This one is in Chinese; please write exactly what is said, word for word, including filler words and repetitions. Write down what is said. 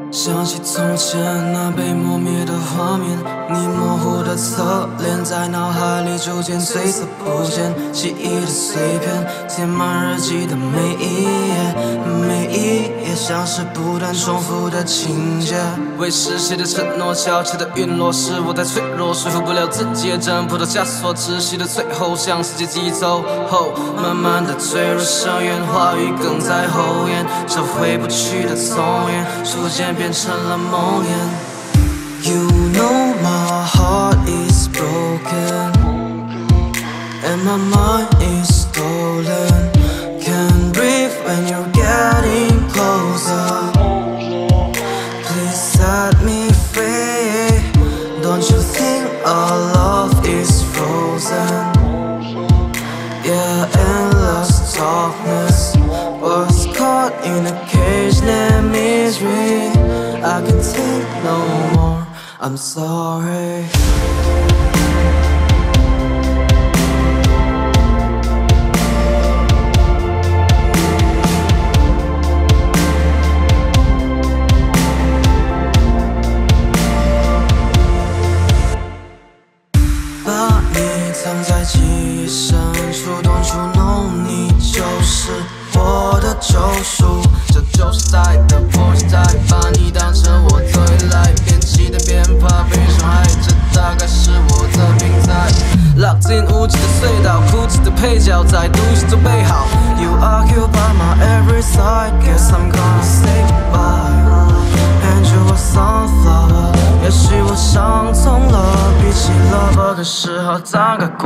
想起从前那被磨灭的画面，你模糊的侧脸在脑海里逐渐褪色不见，记忆的碎片填满日记的每一页，每一页像是不断重复的情节。为实现的承诺，悄悄的陨落，是我太脆弱，说服不了自己的挣脱的枷锁，窒息的最后，向世界击走后，慢慢的坠入深渊，话语哽在喉咽，这回不去的从前，逐渐变成了梦魇。You know my heart is broken and my mind is stolen. Can't breathe when you're getting closer. Please set me free. Don't you think our love is frozen? Yeah, endless darkness was caught in a cage named misery. I can take no more, I'm sorry. 把你藏在记忆深处 Don't you know 你就是我的救赎，这就是在的破现在，把你当成我最爱，边期待边怕被伤害，这大概是我的病态。Locked in 无尽的隧道，哭泣的配角在独行准备好。You occupy my every side, guess I'm gonna say goodbye. And you a sunflower， 也许我想通了，比起 lover 的时候，大概过